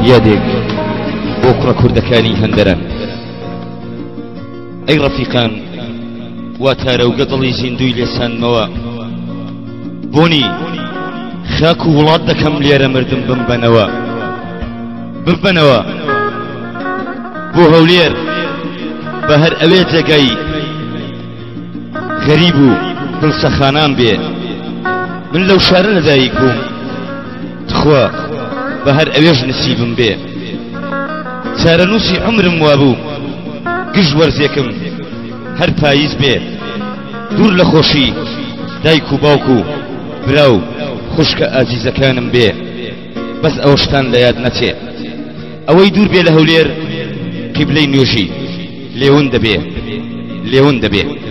یادێک بۆ کوڕە کوردەکانی هەندەران. ئەی ڕەفیقان، وا تارەوگە دڵی زیندوی لێسانمەوە، بۆنی خاک و وڵات دەکەم لێرە مردم بمبەنەوە بۆ هەولێر بە هەر ئەوێ جێگەی غەریب و دڵسەخانان بێ. من لەو شارە لەدایک بووم، تخوا بە هەر ئەوێژ نسیبم بێ. چارەنووسی عمرم وابوو گژ وەرزێکم هەر پاییز بێ. دوور لە خۆشی دایک و باوک و براو خوشکە ئازیزەکانم بێ، بەس ئەوەشتان لە یاد نەچێ. ئەوەی دوور بێ لە هەولێر قیبلەی نوێژی لێون دەبێ.